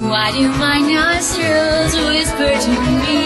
Why do my nostrils whisper to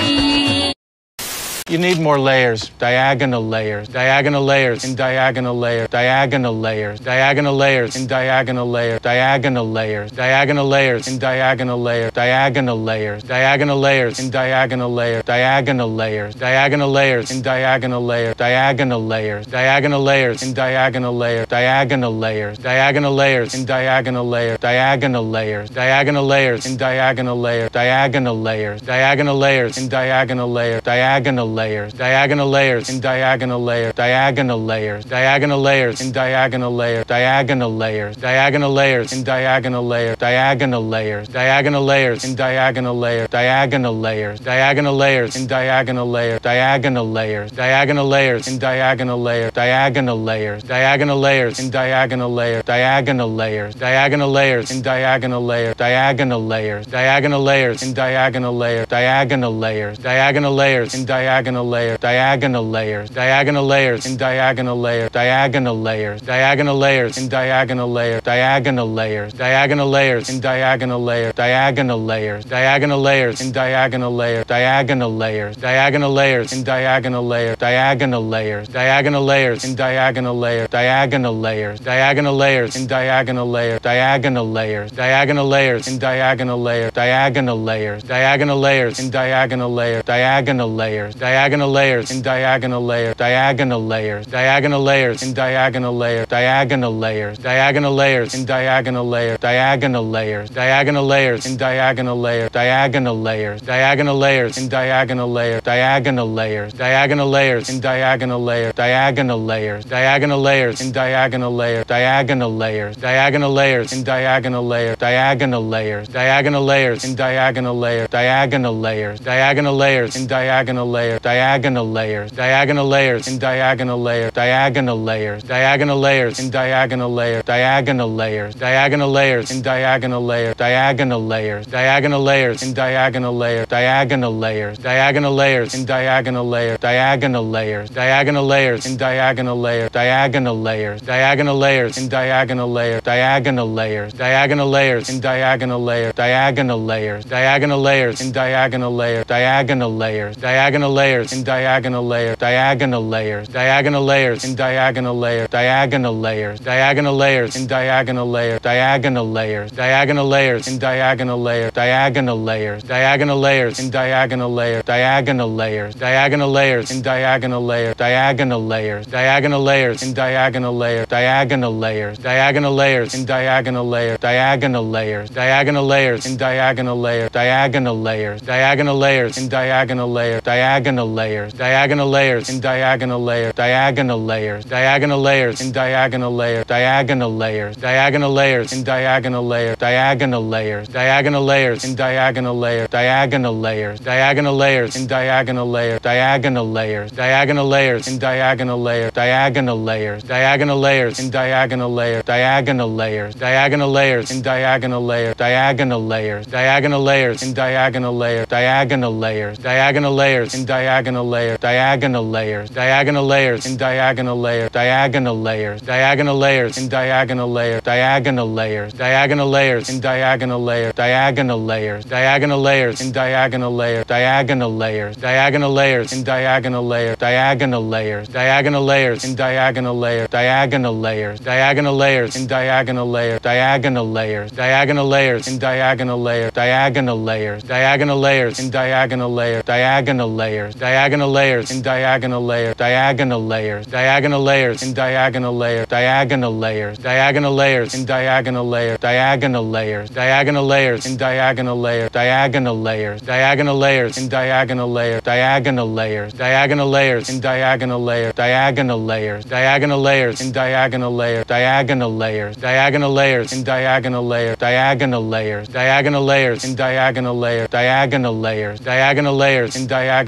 me? You need more layers, diagonal layers, diagonal layers, and diagonal layers, diagonal layers, diagonal layers, and diagonal layers, diagonal layers, diagonal layers, and diagonal layers, diagonal layers, diagonal layers, and diagonal layers, diagonal layers, diagonal layers, and diagonal layers, diagonal layers, diagonal layers, and diagonal layers, diagonal layers, diagonal layers, and diagonal layers, diagonal layers, diagonal layers, and diagonal layers, diagonal layers, diagonal layers, and diagonal layers, diagonal layers, diagonal layers, and diagonal layers, diagonal layers, diagonal layers, and diagonal layers, diagonal layers, diagonal layers, and diagonal layers, diagonal layers, diagonal layers, and diagonal layers, diagonal layers, diagonal layers, and diagonal layers, diagonal layers, diagonal layers, and diagonal layers, diagonal layers, diagonal layers, and diagonal layers, diagonal layers, diagonal layers, and diagonal layers, diagonal layers, diagonal layers, and diagonal layers, diagonal layers, diagonal layers, and diagonal layers, diagonal layers, diagonal layers, and diagonal layers, diagonal layers, diagonal layers, and diagonal layers, diagonal layers, diagonal layers, and diagonal layers, diagonal layers, diagonal layers, and diagonal layers, diagonal layers, diagonal layers, and diagonal layers, diagonal layers, diagonal layers, and diagonal layers, diagonal layers, diagonal layers, and diagonal layers, diagonal layers, diagonal layers, and diagonal layers, diagonal layers, diagonal layers, and diagonal layers, diagonal layers, diagonal layers, and diagonal layers, diagonal layers, diagonal layers, and diagonal layers, diagonal layers, diagonal layers, and diagonal layers, diagonal layers, diagonal layers, and diagonal layers, diagonal layers, diagonal layers, and diagonal layers, diagonal layers, diagonal layers, and diagonal layers, diagonal layers, diagonal layers, and diagonal layers, diagonal layers, diagonal layers, and diagonal layers, diagonal layers, diagonal layers, and diagonal layers, diagonal layers, diagonal layers, and diagonal layers, diagonal layers, diagonal layers, and diagonal layers, diagonal layers, diagonal layers, and diagonal layers, diagonal layers, diagonal layers, and diagonal layers, diagonal layers, diagonal layers, and diagonal layers, diagonal layers, diagonal layers, and diagonal layers, diagonal layers, diagonal layers, and diagonal layers, diagonal layers, diagonal layers, and diagonal layers, diagonal layers, diagonal layers, and diagonal layers, diagonal layers, diagonal layers, and diagonal layers, diagonal layers, diagonal layers, and diagonal layers, diagonal layers, diagonal layers, and diagonal layers, diagonal layers, diagonal layers, and diagonal layers, diagonal layers, diagonal layers, and diagonal layers, diagonal layers, diagonal layers, and diagonal layers, diagonal layers, diagonal layers, and diagonal layers, diagonal layers, diagonal layers, and diagonal layers, diagonal layers, diagonal layers, and diagonal layers, diagonal layers, diagonal layers, and diagonal layers, diagonal layers, diagonal layers, and diagonal layers, diagonal layers, diagonal layers, and diagonal layers, diagonal layers, diagonal layers, and diagonal layers, diagonal layers, diagonal layers, and diagonal layers, diagonal layers, diagonal layers, and diagonal layers, diagonal layers, diagonal layers, and diagonal layers, diagonal layers, diagonal layers, and diagonal layers, diagonal layers, diagonal layers, and diagonal layers, diagonal layers, diagonal layers, and diagonal layers, diagonal layers, diagonal layers, and diagonal layers, diagonal layers, diagonal layers, and diagonal layers, diagonal layers, diagonal layers, and diagonal layers, diagonal layers, diagonal layers, and diagonal layers, diagonal layers, diagonal layers, and diagonal layers, diagonal layers, diagonal layers, and diagonal layers, diagonal layers, diagonal layers, and diagonal layers, diagonal layers, diagonal layers, and diagonal layers, diagonal layers, diagonal layers, and diagonal layers, diagonal layers, diagonal layers, and diagonal layers, diagonal layers, diagonal layers, and diagonal layers, diagonal layers, diagonal layers, and diagonal layers, diagonal layers, diagonal layers, and diagonal layers, diagonal layers, diagonal layers, and diagonal layers, diagonal layers, diagonal layers, and diagonal layers, diagonal layers, diagonal layers, and diagonal layers, diagonal layers, diagonal layers, and diagonal layers, diagonal layers, diagonal layers, and diagonal layers, diagonal layers, diagonal layers, and diagonal layers, diagonal layers, diagonal layers, and diagonal layers, diagonal layers, diagonal layers, and diagonal layers,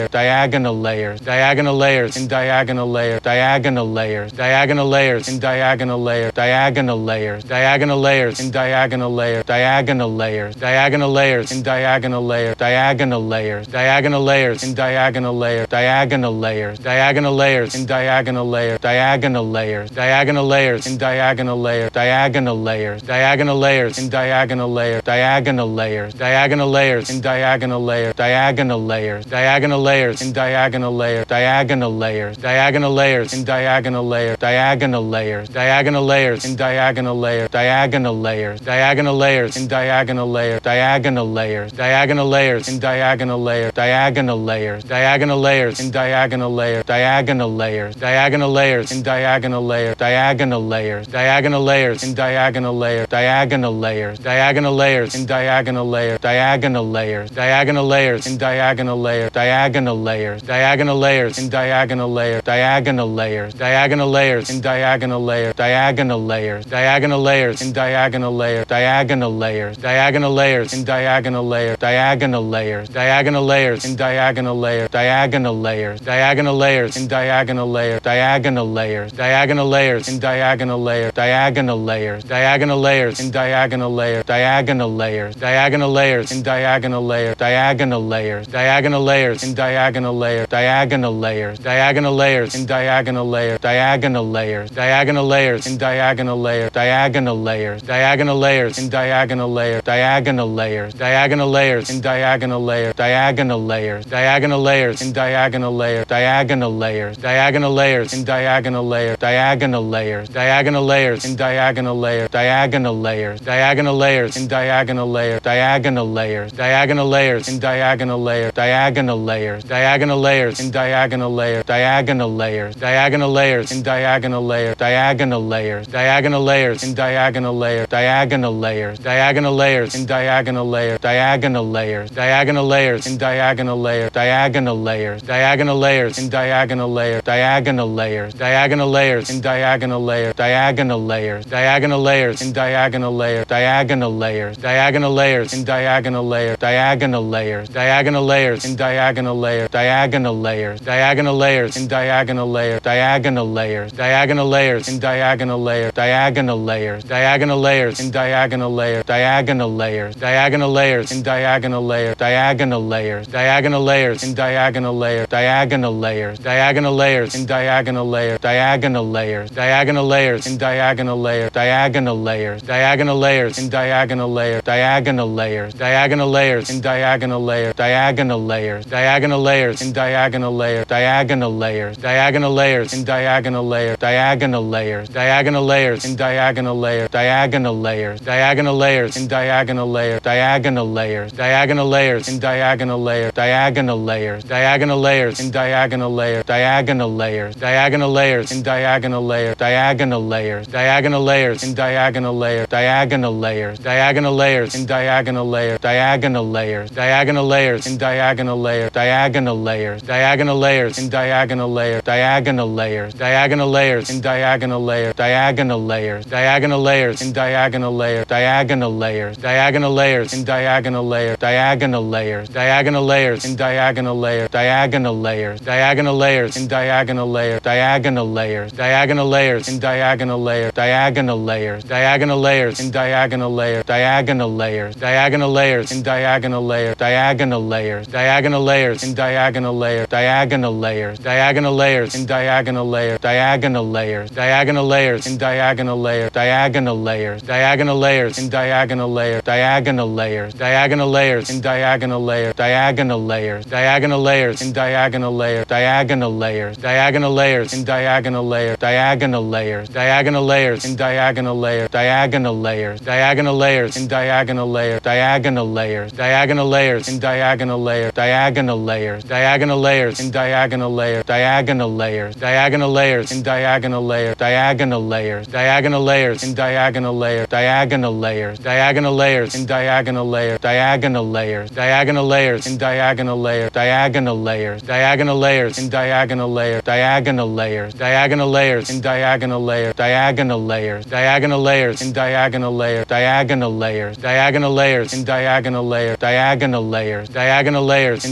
diagonal layers, diagonal layers in diagonal layers, diagonal layers, diagonal layers in diagonal layers, diagonal layers, diagonal layers in diagonal layers, diagonal layers, diagonal layers in diagonal layers, diagonal layers, diagonal layers in diagonal layers, diagonal layers, diagonal layers in diagonal layers, diagonal layers, diagonal layers in diagonal layers, diagonal layers, diagonal layers in diagonal layers, diagonal layers, diagonal layers in diagonal layers, diagonal layers, diagonal layers in diagonal layers, diagonal layers, diagonal layers in diagonal layers, diagonal layers, diagonal layers in diagonal layers, diagonal layers, diagonal layers in diagonal layers, diagonal layers, diagonal layers in diagonal layers, diagonal layers, diagonal layers in diagonal layers, diagonal layers, diagonal layers in diagonal layers, diagonal layers, diagonal layers in diagonal layers, diagonal layers, diagonal layers in diagonal layers, diagonal layers, diagonal layers in diagonal layers, diagonal layers, diagonal layers in diagonal layers, diagonal layers, diagonal layers in diagonal layers, diagonal layers, diagonal layers in diagonal layers, diagonal layers, diagonal layers in diagonal layers, diagonal layers, diagonal layers in diagonal layers, diagonal layers, diagonal layers in diagonal layers, diagonal layers, diagonal layers in diagonal layers, diagonal layers, diagonal layers in diagonal layers, diagonal layers, diagonal layers in diagonal layers, diagonal layers, diagonal layers in diagonal layers, diagonal layers, diagonal layers in diagonal layers, diagonal layers, diagonal layers in diagonal layers, diagonal layers, diagonal layers in diagonal layers, diagonal layers, diagonal layers in diagonal layers, diagonal layers, diagonal layers in diagonal layers, diagonal layers, diagonal layers in diagonal layers, diagonal layers, diagonal layers in diagonal layers, diagonal layers, diagonal layers in diagonal layers, diagonal layers, diagonal layers in diagonal layers, diagonal layers, diagonal layers in diagonal layers, diagonal layers, diagonal layers in diagonal layers, diagonal layers, diagonal layers in diagonal layers, diagonal layers, diagonal layers in diagonal layers, diagonal layers, diagonal layers in diagonal layers, diagonal layers, diagonal layers in diagonal layers, diagonal layers, diagonal layers in diagonal layers, diagonal layers, diagonal layers in diagonal layers, diagonal layers, diagonal layers in diagonal layers, diagonal layers, diagonal layers in diagonal layers, diagonal layers, diagonal layers in diagonal layers, diagonal layers, diagonal layers in diagonal layers, diagonal layers, diagonal layers in diagonal layers, diagonal layers, diagonal layers in diagonal layers, diagonal layers, diagonal layers in diagonal layers, diagonal layers, diagonal layers in diagonal layers, diagonal layers, diagonal layers in diagonal layers, diagonal layers, diagonal layers in diagonal layers, diagonal layers, diagonal layers in diagonal layers, diagonal layers, diagonal layers in diagonal layers, diagonal layers, diagonal layers in diagonal layers, diagonal layers, diagonal layers in diagonal layers, diagonal layers, diagonal layers in diagonal layers, diagonal layers, diagonal layers in diagonal layers, diagonal layers, diagonal layers in diagonal layers, diagonal layers, diagonal layers in diagonal layers, diagonal layers, diagonal layers in diagonal layers, diagonal layers, diagonal layers in diagonal layers, diagonal layers, diagonal layers in diagonal layers, diagonal layers, diagonal layers in diagonal layers, diagonal layers, diagonal layers in diagonal layers, diagonal layers, diagonal layers in diagonal layers, diagonal layers, diagonal layers in diagonal layers, diagonal layers, diagonal layers in diagonal layers, diagonal layers, diagonal layers in diagonal layers, diagonal layers, diagonal layers in diagonal layers, diagonal layers, diagonal layers in diagonal layers, diagonal layers, diagonal layers in diagonal layers, diagonal layers, diagonal layers in diagonal layers, diagonal layers, diagonal layers in diagonal layers, diagonal layers, diagonal layers in diagonal layers, diagonal layers, diagonal layers in diagonal layers, diagonal layers, diagonal layers in diagonal layers, diagonal layers, diagonal layers in diagonal layers, diagonal layers, diagonal layers in diagonal layers, diagonal layers, diagonal layers in diagonal layers, diagonal layers, diagonal layers in diagonal layers, diagonal layers, diagonal layers in diagonal layers, diagonal layers, diagonal layers in diagonal layers, diagonal layers, diagonal layers in diagonal layers, diagonal layers, diagonal layers in diagonal layers, diagonal layers, diagonal layers in diagonal layers, diagonal layers, diagonal layers in diagonal layers, diagonal layers, diagonal layers in diagonal layers, diagonal layers, diagonal layers in diagonal layers, diagonal layers, diagonal layers in diagonal layers, diagonal layers, diagonal layers in diagonal layers, diagonal layers, diagonal layers in diagonal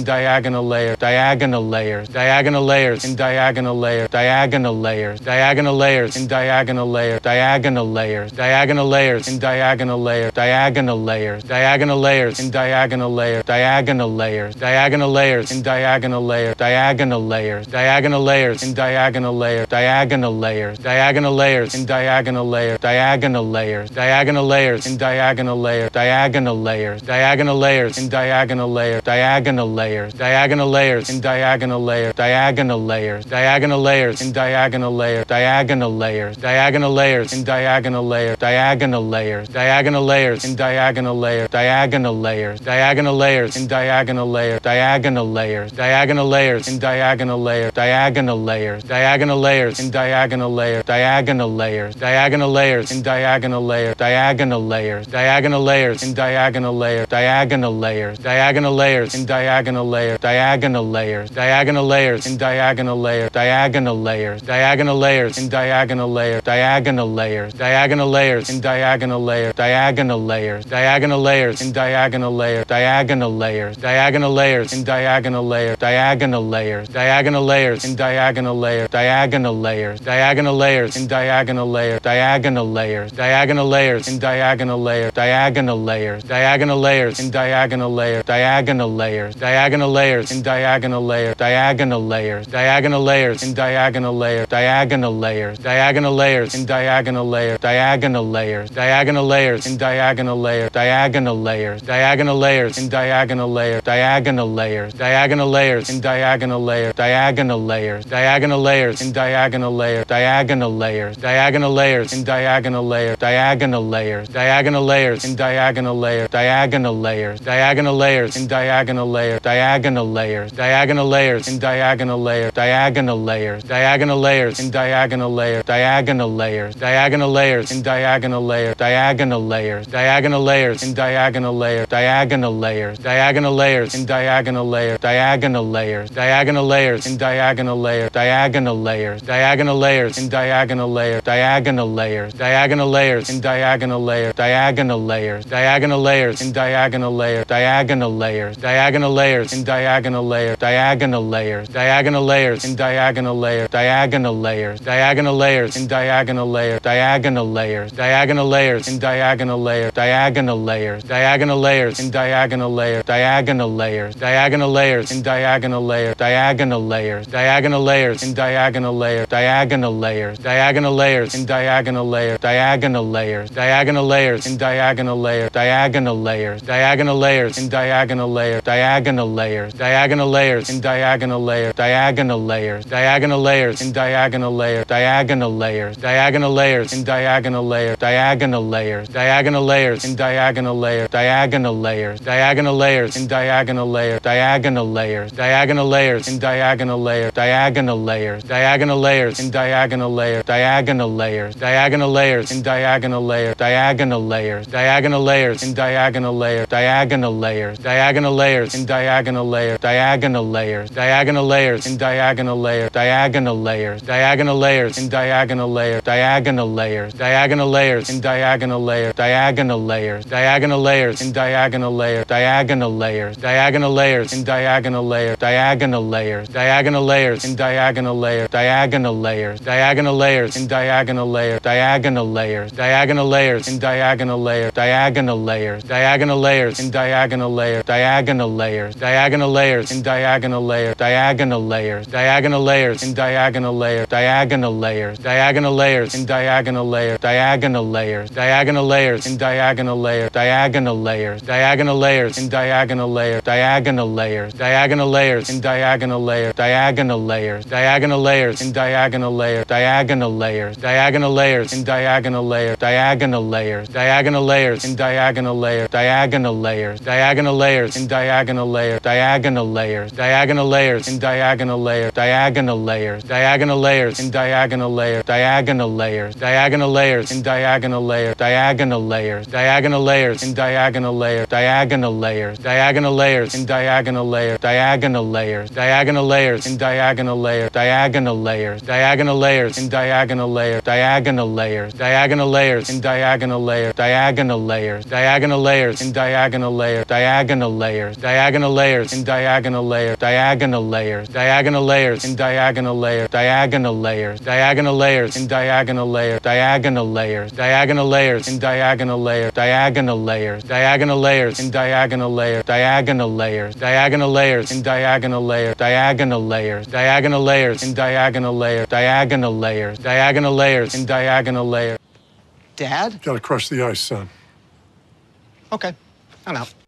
diagonal layers, diagonal layers, diagonal layers in diagonal layers, diagonal layers, diagonal layers in diagonal layers, diagonal layers, diagonal layers in diagonal layers, diagonal layers, diagonal layers in diagonal layers, diagonal layers, diagonal layers in diagonal layers, diagonal layers, diagonal layers in diagonal layers, diagonal layers, diagonal layers in diagonal layers, diagonal layers, diagonal layers in diagonal layers, diagonal layers, diagonal layers in diagonal layers, diagonal layers, diagonal layers in diagonal layers, diagonal layers, diagonal layers in diagonal layers, diagonal layers, diagonal layers in diagonal layers, diagonal layers, diagonal layers in diagonal layers, diagonal layers, diagonal layers in diagonal layers, diagonal layers, diagonal layers in diagonal layers, diagonal layers, diagonal layers in diagonal layers, diagonal layers, diagonal layers in diagonal layers, diagonal layers, diagonal layers in diagonal layers, diagonal layers, diagonal layers in diagonal layers, diagonal layers, diagonal layers in diagonal layers, diagonal layers, diagonal layers in diagonal layers, diagonal layers, diagonal layers in diagonal layers, diagonal layers, diagonal layers in diagonal layers, diagonal layers, diagonal layers in diagonal layers, diagonal layers, diagonal layers in diagonal layers, diagonal layers, diagonal layers in diagonal layers, diagonal layers, diagonal layers in diagonal layers, diagonal layers, diagonal layers in diagonal layers, diagonal layers, diagonal layers in diagonal layers, diagonal layers, diagonal layers in diagonal layers, diagonal layers, diagonal layers in diagonal layers, diagonal layers, diagonal layers in diagonal layers, diagonal layers, diagonal layers in diagonal layers, diagonal layers, diagonal layers in diagonal layers, diagonal layers, diagonal layers in diagonal layers, diagonal layers, diagonal layers in diagonal layers, diagonal layers, diagonal layers in diagonal layers, diagonal layers, diagonal layers in diagonal layers, diagonal layers, diagonal layers in diagonal layers, diagonal layers, diagonal layers in diagonal layers, diagonal layers, diagonal layers in diagonal layers, diagonal layers, diagonal layers in diagonal layers, diagonal layers, diagonal layers in diagonal layers, diagonal layers, diagonal layers in diagonal layers, diagonal layers, diagonal layers in diagonal layers, diagonal layers, diagonal layers in diagonal layers, diagonal layers, diagonal layers in diagonal layers, diagonal layers, diagonal layers in diagonal layers, diagonal layers, diagonal layers in diagonal layers, diagonal layers, diagonal layers in diagonal layers, diagonal layers, diagonal layers in diagonal layers, diagonal layers, diagonal layers in diagonal layers, diagonal layers, diagonal layers in diagonal layers, diagonal layers, diagonal layers in diagonal layers, diagonal layers, diagonal layers in diagonal layers, diagonal layers, diagonal layers in diagonal layers, diagonal layers, diagonal layers in diagonal layers, diagonal layers, diagonal layers in diagonal layers, diagonal layers, diagonal layers in diagonal layers, diagonal layers, diagonal layers in diagonal layers, diagonal layers, diagonal layers in diagonal layers, diagonal layers, diagonal layers in diagonal layers, diagonal layers, diagonal layers in diagonal layers, diagonal layers, diagonal layers in diagonal layers, diagonal layers, diagonal layers in diagonal layers, diagonal layers, diagonal layers in diagonal layers, diagonal layers, diagonal layers in diagonal layers, diagonal layers, diagonal layers in diagonal layers, diagonal layers, diagonal layers in diagonal layers, diagonal layers, diagonal layers in diagonal layers, diagonal layers, diagonal layers in diagonal layers, diagonal layers, diagonal layers in diagonal layers, diagonal layers, diagonal layers in diagonal layers, diagonal layers, diagonal layers in diagonal layers, diagonal layers, diagonal layers in diagonal layers, diagonal layers, diagonal layers in diagonal layers, diagonal layers, diagonal layers in diagonal layers, diagonal layers, diagonal layers in diagonal layers, diagonal layers, diagonal layers in diagonal layers, diagonal layers, diagonal layers in diagonal layers, diagonal layers, diagonal layers in diagonal layers, diagonal layers, diagonal layers in diagonal layers, diagonal layers, diagonal layers in diagonal layers, diagonal layers, diagonal layers in diagonal layers, diagonal layers, diagonal layers in diagonal layers, diagonal layers, diagonal layers in diagonal layers, diagonal layers, diagonal layers in diagonal layers, diagonal layers, diagonal layers in diagonal layers, diagonal layers, diagonal layers in diagonal layers, diagonal layers, diagonal layers in diagonal layers, diagonal layers, diagonal layers in diagonal layers, diagonal layers, diagonal layers in diagonal layers, diagonal layers, diagonal layers in diagonal layers, diagonal layers, diagonal layers in diagonal layers, diagonal layers, diagonal layers in diagonal layers, diagonal layers, diagonal layers in diagonal diagonal layers, diagonal layers, diagonal layers, in diagonal layers, diagonal layers, diagonal layers, in diagonal layers, diagonal layers, diagonal layers, in diagonal layers, diagonal layers, diagonal layers, in diagonal layers, diagonal layers, diagonal layers, in diagonal layers, diagonal layers, diagonal layers, in diagonal layers, diagonal layers, diagonal layers, in diagonal layers. Dad? Gotta crush the ice, son. Okay, I'm out.